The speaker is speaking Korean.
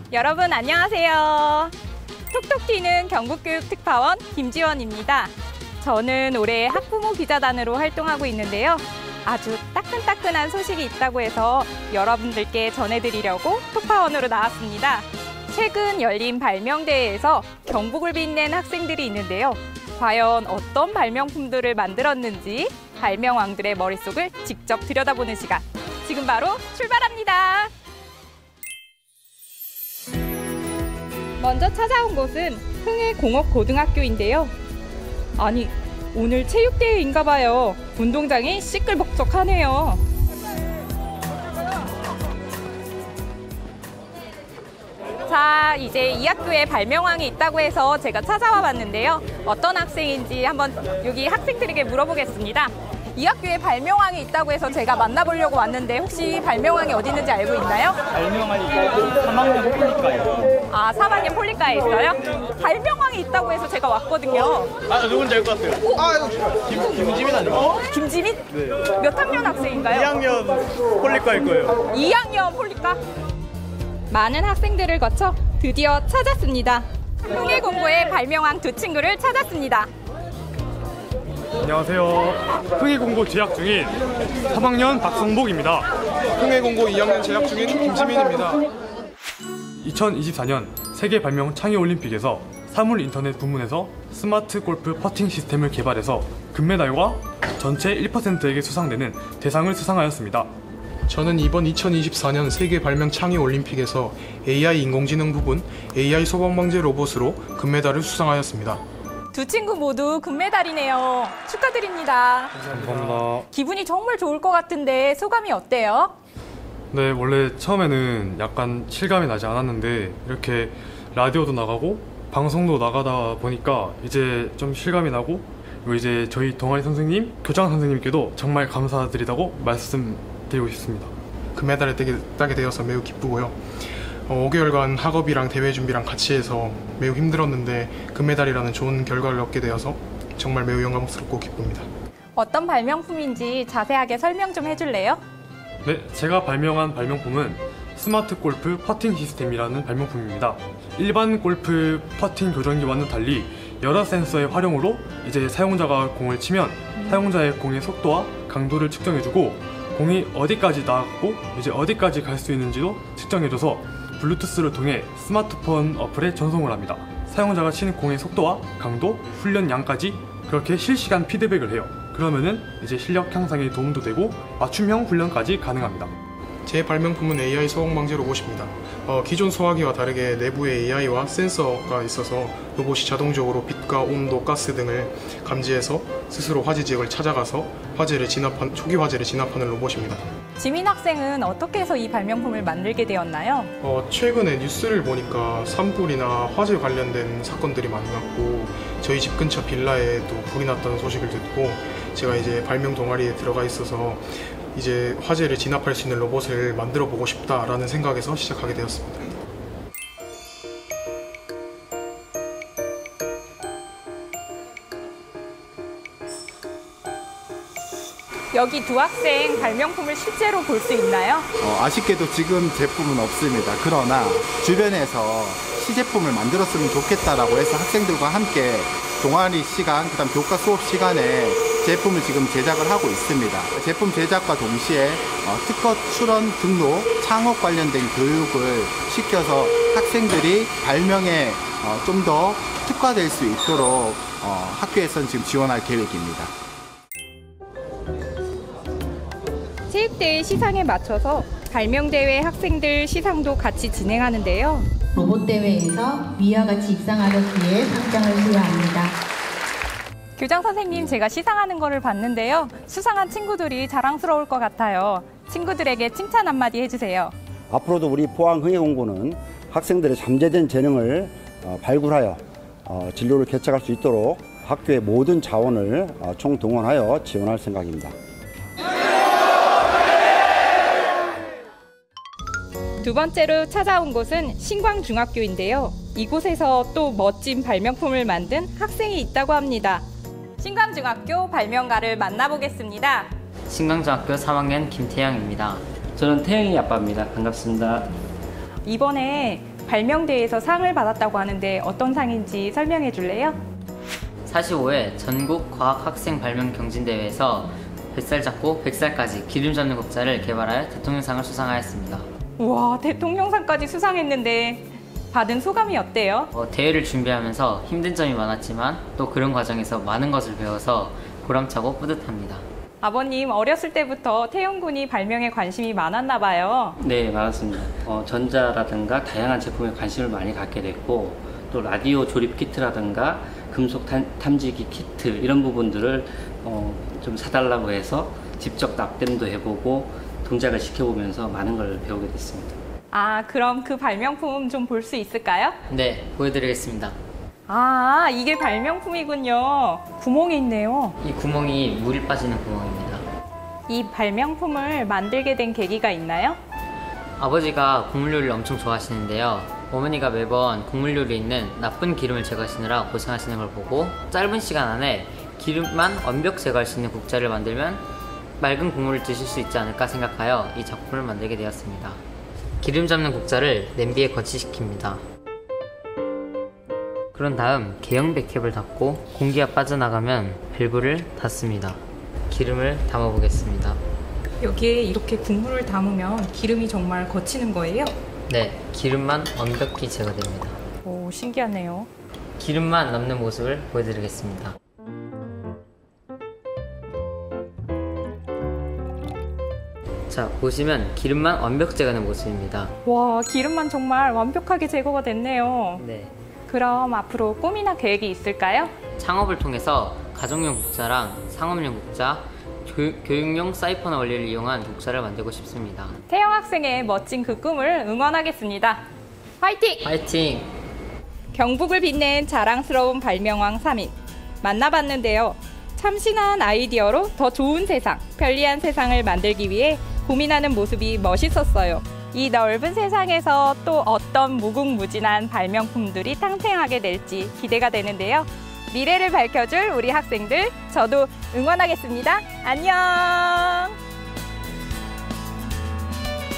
여러분 안녕하세요. 톡톡 튀는 경북교육특파원 김지원입니다. 저는 올해 학부모 기자단으로 활동하고 있는데요. 아주 따끈따끈한 소식이 있다고 해서 여러분들께 전해드리려고 특파원으로 나왔습니다. 최근 열린 발명대회에서 경북을 빛낸 학생들이 있는데요. 과연 어떤 발명품들을 만들었는지 발명왕들의 머릿속을 직접 들여다보는 시간. 지금 바로 출발합니다. 먼저 찾아온 곳은 흥해공업고등학교인데요. 아니, 오늘 체육대회인가 봐요. 운동장이 시끌벅적하네요. 자, 이제 이 학교에 발명왕이 있다고 해서 제가 찾아와 봤는데요. 어떤 학생인지 한번 여기 학생들에게 물어보겠습니다. 이 학교에 발명왕이 있다고 해서 제가 만나보려고 왔는데 혹시 발명왕이 어디 있는지 알고 있나요? 발명왕이 3학년 폴리과예요. 아, 3학년 폴리과에 있어요? 발명왕이 있다고 해서 제가 왔거든요. 아, 누군지 알 것 같아요. 김지민 아니에요? 김지민? 네. 몇 학년 학생인가요? 2학년 폴리과일 거예요. 2학년 폴리과? 많은 학생들을 거쳐 드디어 찾았습니다. 흥해공고의 발명왕 두 친구를 찾았습니다. 안녕하세요. 흥해공고 재학 중인 3학년 박성복입니다. 흥해공고 2학년 재학 중인 김지민입니다. 2024년 세계 발명 창의올림픽에서 사물 인터넷 부문에서 스마트 골프 퍼팅 시스템을 개발해서 금메달과 전체 1%에게 수상되는 대상을 수상하였습니다. 저는 이번 2024년 세계 발명 창의 올림픽에서 AI 인공지능 부분 AI 소방방제 로봇으로 금메달을 수상하였습니다. 두 친구 모두 금메달이네요. 축하드립니다. 감사합니다. 기분이 정말 좋을 것 같은데 소감이 어때요? 네, 원래 처음에는 약간 실감이 나지 않았는데 이렇게 라디오도 나가고 방송도 나가다 보니까 이제 좀 실감이 나고, 그리고 이제 저희 동아리 선생님, 교장 선생님께도 정말 감사드리다고 말씀드리고 싶습니다. 금메달을 따게 되어서 매우 기쁘고요. 5개월간 학업이랑 대회 준비랑 같이 해서 매우 힘들었는데 금메달이라는 좋은 결과를 얻게 되어서 정말 매우 영광스럽고 기쁩니다. 어떤 발명품인지 자세하게 설명 좀 해줄래요? 네, 제가 발명한 발명품은 스마트 골프 퍼팅 시스템이라는 발명품입니다. 일반 골프 퍼팅 교정기와는 달리 여러 센서의 활용으로 이제 사용자가 공을 치면 사용자의 공의 속도와 강도를 측정해주고 공이 어디까지 나갔고 이제 어디까지 갈 수 있는지도 측정해줘서 블루투스를 통해 스마트폰 어플에 전송을 합니다. 사용자가 치는 공의 속도와 강도, 훈련량까지 그렇게 실시간 피드백을 해요. 그러면은 이제 실력 향상에 도움도 되고 맞춤형 훈련까지 가능합니다. 제 발명품은 AI 소방방제 로봇입니다. 기존 소화기와 다르게 내부에 AI와 센서가 있어서 로봇이 자동적으로 빛과 온도, 가스 등을 감지해서 스스로 화재 지역을 찾아가서 초기 화재를 진압하는 로봇입니다. 지민 학생은 어떻게 해서 이 발명품을 만들게 되었나요? 최근에 뉴스를 보니까 산불이나 화재 관련된 사건들이 많이 났고 저희 집 근처 빌라에도 불이 났다는 소식을 듣고 제가 이제 발명 동아리에 들어가 있어서 이제 화재를 진압할 수 있는 로봇을 만들어 보고 싶다라는 생각에서 시작하게 되었습니다. 여기 두 학생 발명품을 실제로 볼 수 있나요? 아쉽게도 지금 제품은 없습니다. 그러나 주변에서 시제품을 만들었으면 좋겠다라고 해서 학생들과 함께 동아리 시간, 그다음 교과 수업 시간에 제품을 지금 제작을 하고 있습니다. 제품 제작과 동시에 특허 출원 등록, 창업 관련된 교육을 시켜서 학생들이 발명에 좀 더 특화될 수 있도록 학교에서는 지금 지원할 계획입니다. 체육대회 시상에 맞춰서 발명대회 학생들 시상도 같이 진행하는데요. 로봇대회에서 위와 같이 입상하기 위해 상장을 수여합니다. 교장 선생님, 제가 시상하는 거를 봤는데요. 수상한 친구들이 자랑스러울 것 같아요. 친구들에게 칭찬 한마디 해주세요. 앞으로도 우리 포항 흥해공고는 학생들의 잠재된 재능을 발굴하여 진로를 개척할 수 있도록 학교의 모든 자원을 총동원하여 지원할 생각입니다. 두 번째로 찾아온 곳은 신광중학교인데요. 이곳에서 또 멋진 발명품을 만든 학생이 있다고 합니다. 신광중학교 발명가를 만나보겠습니다. 신광중학교 3학년 김태영입니다. 저는 태영이 아빠입니다. 반갑습니다. 이번에 발명대회에서 상을 받았다고 하는데 어떤 상인지 설명해 줄래요? 45회 전국 과학학생 발명 경진대회에서 뱃살 잡고 100살까지 기름 잡는 국자를 개발하여 대통령상을 수상하였습니다. 우와, 대통령상까지 수상했는데 받은 소감이 어때요? 대회를 준비하면서 힘든 점이 많았지만 또 그런 과정에서 많은 것을 배워서 보람차고 뿌듯합니다. 아버님, 어렸을 때부터 태용군이 발명에 관심이 많았나 봐요. 네, 많았습니다. 전자라든가 다양한 제품에 관심을 많이 갖게 됐고 또 라디오 조립 키트라든가 금속 탐지기 키트 이런 부분들을 좀 사달라고 해서 직접 납땜도 해보고 동작을 시켜보면서 많은 걸 배우게 됐습니다. 아, 그럼 그 발명품 좀 볼 수 있을까요? 네, 보여드리겠습니다. 아, 이게 발명품이군요. 구멍이 있네요. 이 구멍이 물이 빠지는 구멍입니다. 이 발명품을 만들게 된 계기가 있나요? 아버지가 국물 요리를 엄청 좋아하시는데요. 어머니가 매번 국물 요리에 있는 나쁜 기름을 제거하시느라 고생하시는 걸 보고 짧은 시간 안에 기름만 완벽 제거할 수 있는 국자를 만들면 맑은 국물을 드실 수 있지 않을까 생각하여 이 작품을 만들게 되었습니다. 기름 잡는 국자를 냄비에 거치시킵니다. 그런 다음 개형 백캡을 닫고 공기가 빠져나가면 밸브를 닫습니다. 기름을 담아 보겠습니다. 여기에 이렇게 국물을 담으면 기름이 정말 거치는 거예요? 네, 기름만 완벽히 제거됩니다. 오, 신기하네요. 기름만 남는 모습을 보여드리겠습니다. 자, 보시면 기름만 완벽 제거하는 모습입니다. 와, 기름만 정말 완벽하게 제거가 됐네요. 네. 그럼 앞으로 꿈이나 계획이 있을까요? 창업을 통해서 가정용 국자랑 상업용 국자, 교육용 사이퍼너 원리를 이용한 국자를 만들고 싶습니다. 태영 학생의 멋진 그 꿈을 응원하겠습니다. 화이팅! 화이팅! 경북을 빛낸 자랑스러운 발명왕 3인 만나봤는데요. 참신한 아이디어로 더 좋은 세상, 편리한 세상을 만들기 위해 고민하는 모습이 멋있었어요. 이 넓은 세상에서 또 어떤 무궁무진한 발명품들이 탄생하게 될지 기대가 되는데요. 미래를 밝혀줄 우리 학생들, 저도 응원하겠습니다. 안녕!